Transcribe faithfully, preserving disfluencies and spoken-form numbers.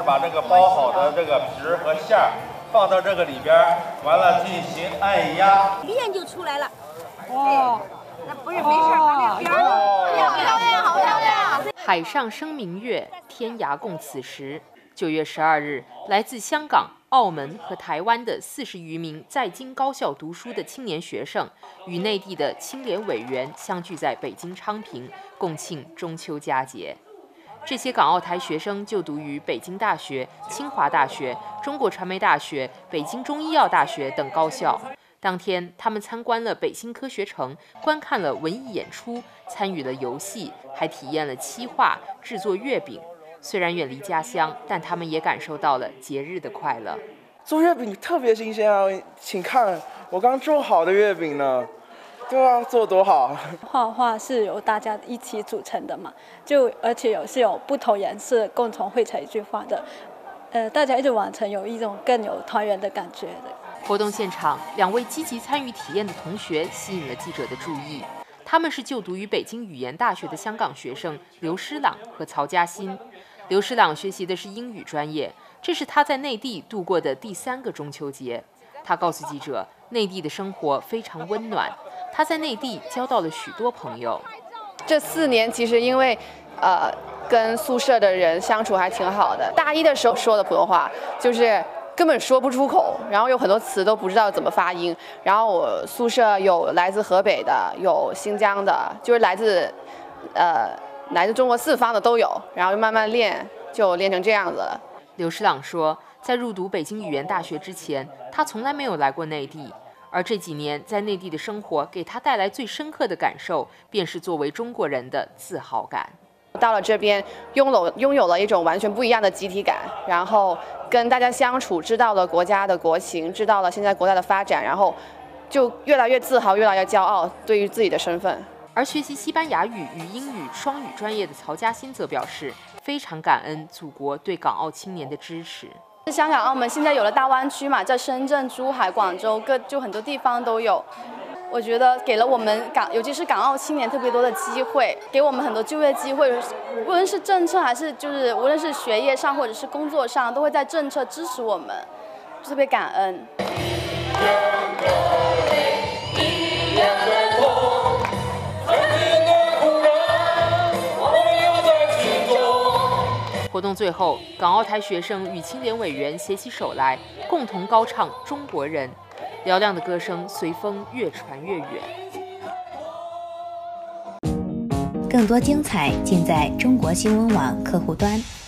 把这个包好的这个皮儿和馅儿放到这个里边，完了进行按压， 面就出来了。 哦， 那不是没事，旁边边儿，漂亮，好漂亮。 海上生明月，天涯共此时。九月十二日，来自香港、澳门和台湾的四十余名在京高校读书的青年学生，与内地的青联委员相聚在北京昌平，共庆中秋佳节。这些港澳台学生就读于北京大学、清华大学、中国传媒大学、北京中医药大学等高校。当天，他们参观了北新科学城，观看了文艺演出，参与了游戏，还体验了漆画、制作月饼。虽然远离家乡，但他们也感受到了节日的快乐。 做月饼特别新鲜啊！请看，我刚做好的月饼呢。对啊，做多好！ 画画是由大家一起组成的嘛，就而且有是有不同颜色共同绘成一句话的，呃，大家一起完成，有一种更有团圆的感觉的。 活动现场，两位积极参与体验的同学吸引了记者的注意。他们是就读于北京语言大学的香港学生刘诗朗和曹嘉欣。刘诗朗学习的是英语专业，这是他在内地度过的第三个中秋节。他告诉记者，内地的生活非常温暖，他在内地交到了许多朋友。 这四年其实因为呃跟宿舍的人相处还挺好的。大一的时候说的普通话就是根本说不出口，然后有很多词都不知道怎么发音。然后我宿舍有来自河北的，有新疆的，就是来自呃来自中国四方的都有，然后慢慢练，就练成这样子了。 刘诗朗说，在入读北京语言大学之前，他从来没有来过内地，而这几年在内地的生活给他带来最深刻的感受，便是作为中国人的自豪感。 到了这边，拥有拥有了一种完全不一样的集体感，然后跟大家相处，知道了国家的国情，知道了现在国家的发展，然后就越来越自豪，越来越骄傲，对于自己的身份。 而学习西班牙语与英语双语专业的曹嘉欣则表示，非常感恩祖国对港澳青年的支持。 香港、澳门现在有了大湾区嘛，在深圳、珠海、广州各就很多地方都有。我觉得给了我们港，尤其是港澳青年特别多的机会，给我们很多就业机会，无论是政策还是就是无论是学业上或者是工作上，都会在政策支持我们，特别感恩。 活动最后，港澳台学生与青联委员携起手来，共同高唱《中国人》，嘹亮的歌声随风越传越远。 更多精彩尽在中国新闻网客户端。